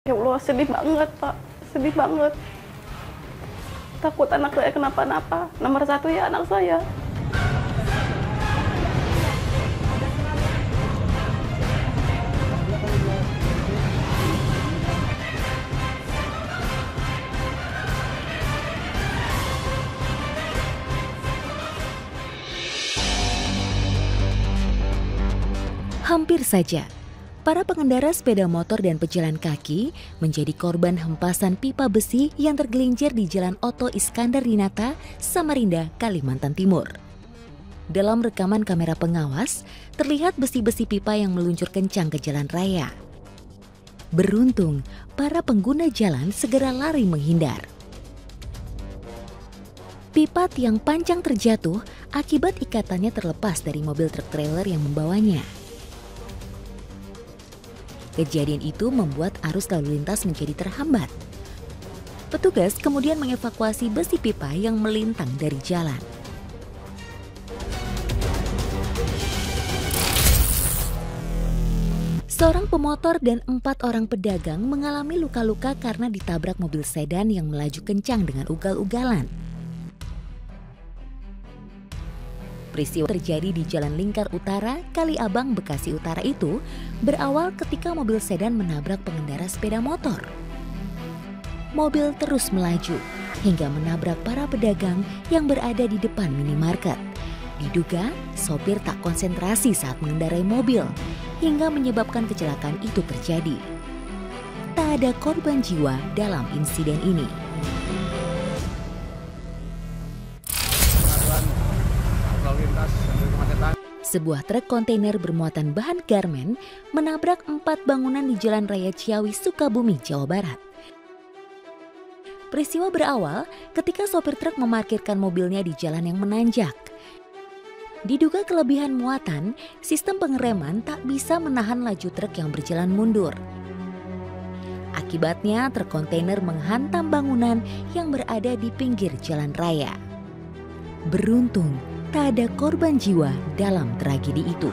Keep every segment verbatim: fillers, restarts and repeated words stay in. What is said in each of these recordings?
Ya Allah, sedih banget, Pak. Sedih banget. Takut anak saya kenapa-napa. Nomor satu ya anak saya. Hampir saja, para pengendara sepeda motor dan pejalan kaki menjadi korban hempasan pipa besi yang tergelincir di Jalan Oto Iskandar Dinata, Samarinda, Kalimantan Timur. Dalam rekaman kamera pengawas, terlihat besi-besi pipa yang meluncur kencang ke jalan raya. Beruntung, para pengguna jalan segera lari menghindar. Pipa tiang panjang terjatuh akibat ikatannya terlepas dari mobil truk trailer yang membawanya. Kejadian itu membuat arus lalu lintas menjadi terhambat. Petugas kemudian mengevakuasi besi pipa yang melintang dari jalan. Seorang pemotor dan empat orang pedagang mengalami luka-luka karena ditabrak mobil sedan yang melaju kencang dengan ugal-ugalan. Peristiwa terjadi di Jalan Lingkar Utara, Kali Abang, Bekasi Utara itu berawal ketika mobil sedan menabrak pengendara sepeda motor. Mobil terus melaju hingga menabrak para pedagang yang berada di depan minimarket. Diduga sopir tak konsentrasi saat mengendarai mobil hingga menyebabkan kecelakaan itu terjadi. Tak ada korban jiwa dalam insiden ini. Sebuah truk kontainer bermuatan bahan garmen menabrak empat bangunan di Jalan Raya Ciawi, Sukabumi, Jawa Barat. Peristiwa berawal ketika sopir truk memarkirkan mobilnya di jalan yang menanjak. Diduga kelebihan muatan, sistem pengereman tak bisa menahan laju truk yang berjalan mundur. Akibatnya truk kontainer menghantam bangunan yang berada di pinggir jalan raya. Beruntung, tak ada korban jiwa dalam tragedi itu.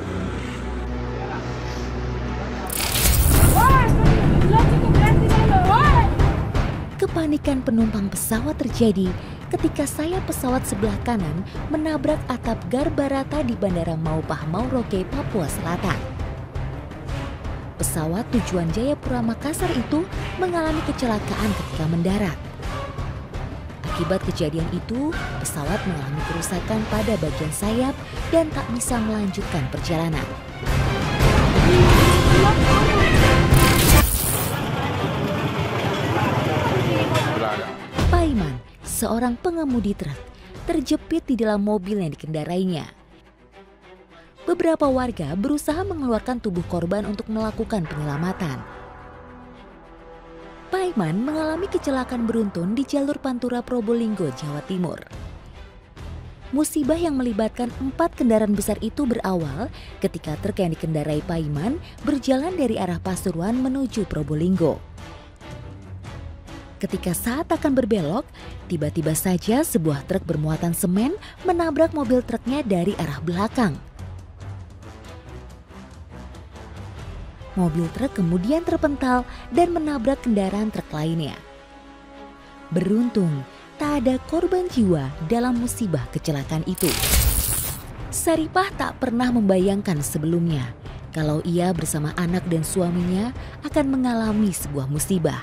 Kepanikan penumpang pesawat terjadi ketika sayap pesawat sebelah kanan menabrak atap Garbarata di Bandara Maupah Mauroke, Papua Selatan. Pesawat tujuan Jayapura Makassar itu mengalami kecelakaan ketika mendarat. Akibat kejadian itu, pesawat mengalami kerusakan pada bagian sayap dan tak bisa melanjutkan perjalanan. Paiman, seorang pengemudi truk, terjepit di dalam mobil yang dikendarainya. Beberapa warga berusaha mengeluarkan tubuh korban untuk melakukan penyelamatan. Paiman mengalami kecelakaan beruntun di jalur Pantura Probolinggo, Jawa Timur. Musibah yang melibatkan empat kendaraan besar itu berawal ketika truk yang dikendarai Paiman berjalan dari arah Pasuruan menuju Probolinggo. Ketika saat akan berbelok, tiba-tiba saja sebuah truk bermuatan semen menabrak mobil truknya dari arah belakang. Mobil truk kemudian terpental dan menabrak kendaraan truk lainnya. Beruntung, tak ada korban jiwa dalam musibah kecelakaan itu. Saripah tak pernah membayangkan sebelumnya kalau ia bersama anak dan suaminya akan mengalami sebuah musibah.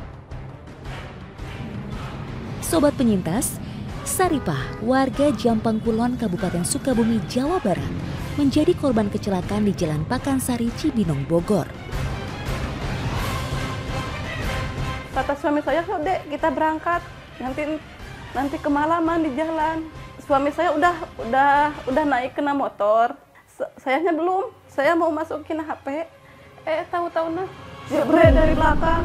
Sobat penyintas, Saripah, warga Jampang Kulon, Kabupaten Sukabumi, Jawa Barat, menjadi korban kecelakaan di Jalan Pakansari, Cibinong, Bogor. Kata suami saya, "Dek, kita berangkat. Nanti nanti kemalaman di jalan." Suami saya udah udah udah naik kena motor. Sayanya belum. Saya mau masukin H P. Eh, tahu-tahu nah, jebret dari belakang.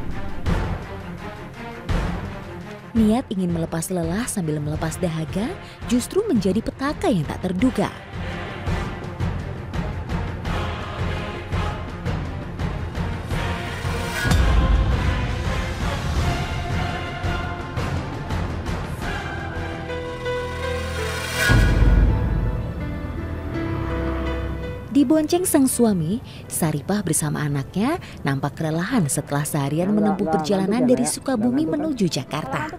Niat ingin melepas lelah sambil melepas dahaga justru menjadi petaka yang tak terduga. Di Dibonceng sang suami, Saripah bersama anaknya nampak kelelahan setelah seharian menempuh perjalanan dari Sukabumi menuju Jakarta.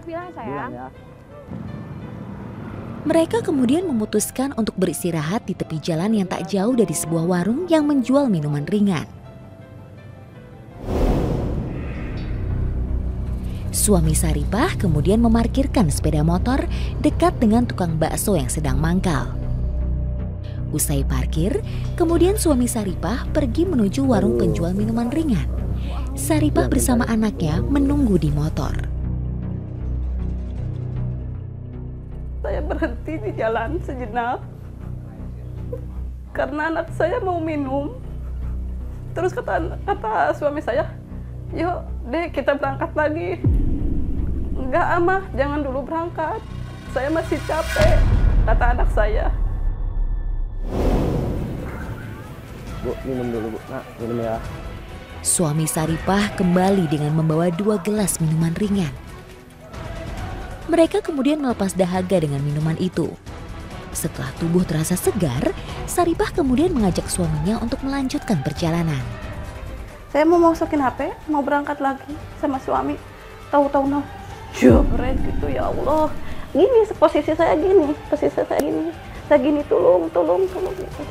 Mereka kemudian memutuskan untuk beristirahat di tepi jalan yang tak jauh dari sebuah warung yang menjual minuman ringan. Suami Saripah kemudian memarkirkan sepeda motor dekat dengan tukang bakso yang sedang mangkal. Usai parkir, kemudian suami Saripah pergi menuju warung penjual minuman ringan. Saripah bersama anaknya menunggu di motor. Saya berhenti di jalan sejenak karena anak saya mau minum. Terus kata kata suami saya, "Yuk, Dek, kita berangkat lagi." "Enggak, Amah, jangan dulu berangkat. Saya masih capek," kata anak saya. Bu, minum dulu, Bu. Nah, minum ya. Suami Saripah kembali dengan membawa dua gelas minuman ringan. Mereka kemudian melepas dahaga dengan minuman itu. Setelah tubuh terasa segar, Saripah kemudian mengajak suaminya untuk melanjutkan perjalanan. Saya mau masukin H P, mau berangkat lagi sama suami. Tahu-tahu no, jebret gitu, ya Allah. Gini, posisi saya gini, posisi saya gini. Saya gini, tolong, tolong, tolong gitu.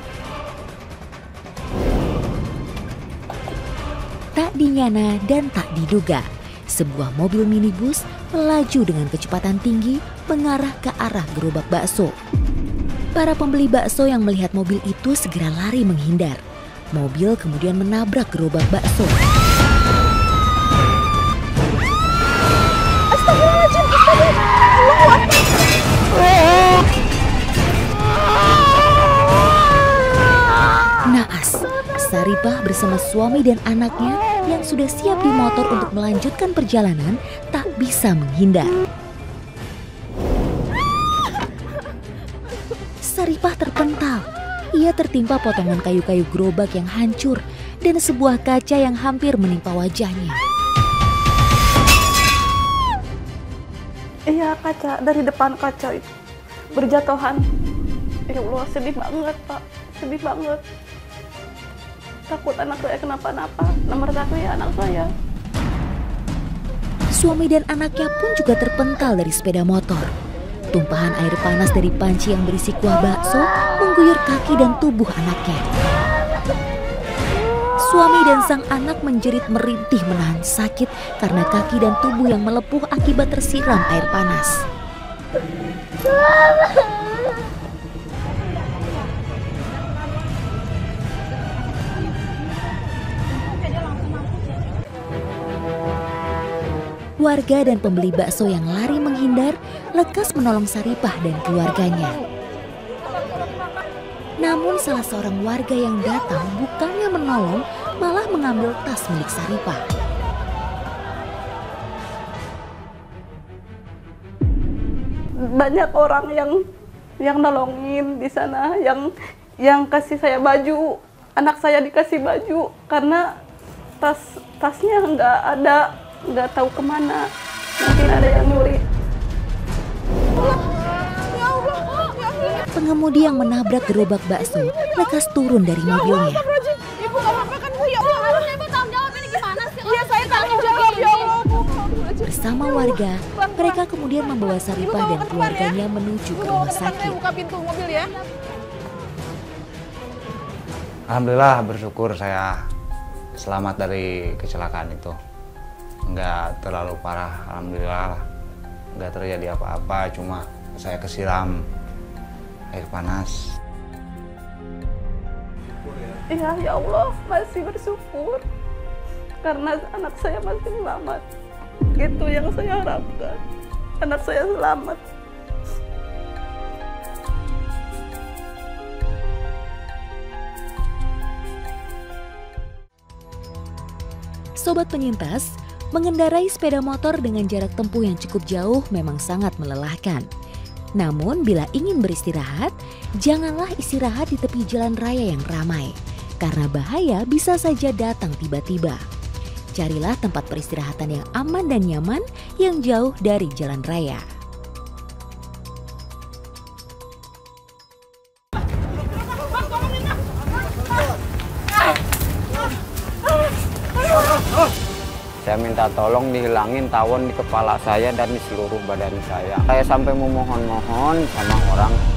Tak dinyana dan tak diduga, sebuah mobil minibus melaju dengan kecepatan tinggi mengarah ke arah gerobak bakso. Para pembeli bakso yang melihat mobil itu segera lari menghindar. Mobil kemudian menabrak gerobak bakso. Astagfirullahaladzim, Naas, Saripah bersama suami dan anaknya yang sudah siap di motor untuk melanjutkan perjalanan tak bisa menghindar. Saripah terpental. Ia tertimpa potongan kayu-kayu gerobak yang hancur dan sebuah kaca yang hampir menimpa wajahnya. Iya, kaca dari depan kaca itu berjatuhan. Ya Allah, sedih banget, Pak. Sedih banget. Takut anak saya kenapa-napa. Nomor satu ya anak saya. Suami dan anaknya pun juga terpental dari sepeda motor. Tumpahan air panas dari panci yang berisi kuah bakso mengguyur kaki dan tubuh anaknya. Suami dan sang anak menjerit merintih menahan sakit karena kaki dan tubuh yang melepuh akibat tersiram air panas. Warga dan pembeli bakso yang lari menghindar lekas menolong Saripah dan keluarganya. Namun salah seorang warga yang datang bukannya menolong, malah mengambil tas milik Saripah. Banyak orang yang yang nolongin di sana, yang yang kasih saya baju, anak saya dikasih baju karena tas tasnya nggak ada. Nggak tahu kemana, mungkin ada yang nyuri. Pengemudi yang menabrak gerobak bakso lekas turun dari mobilnya. Ibu nggak apa-apa kan, Bu? Ya Allah, harusnya Ibu tanggung jawab ini gimana sih? Iya, saya tanggung jawab, ya Allah, Bu. Bersama warga, mereka kemudian membawa Saripah dan keluarganya menuju ke rumah sakit. Buka pintu mobil ya. Alhamdulillah, bersyukur saya selamat dari kecelakaan itu. Nggak terlalu parah, alhamdulillah. Nggak terjadi apa-apa, cuma saya kesiram air panas. Iya, ya Allah, masih bersyukur karena anak saya masih selamat. Gitu yang saya harapkan, anak saya selamat. Sobat penyintas, mengendarai sepeda motor dengan jarak tempuh yang cukup jauh memang sangat melelahkan. Namun bila ingin beristirahat, janganlah istirahat di tepi jalan raya yang ramai, karena bahaya bisa saja datang tiba-tiba. Carilah tempat peristirahatan yang aman dan nyaman yang jauh dari jalan raya. minta tolong dihilangin tawon di kepala saya dan di seluruh badan saya. Saya sampai memohon-mohon sama orang